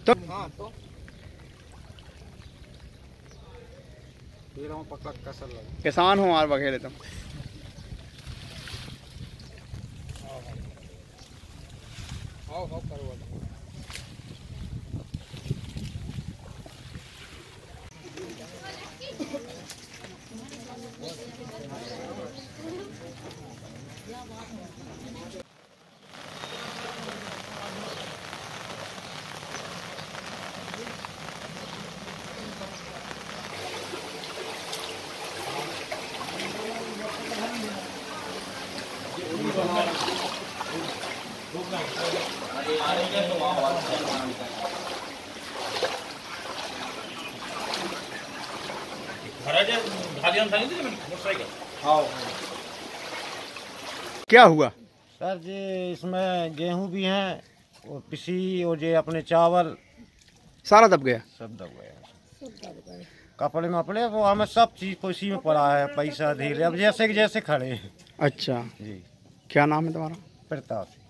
तो हाँ तो पकड़ कसर लगा। किसान हो मार बखेरे तुम। आओ करो। क्या हुआ सर जी? इसमें गेहूं भी हैं और पिसी और ये अपने चावल सारा दब गया? सब दब गए। कपड़े मपड़े वो हमें सब चीज उसी में पड़ा है, पैसा धीरे अब जैसे कि जैसे खड़े हैं। अच्छा, जी। क्या नाम है तुम्हारा? प्रताप।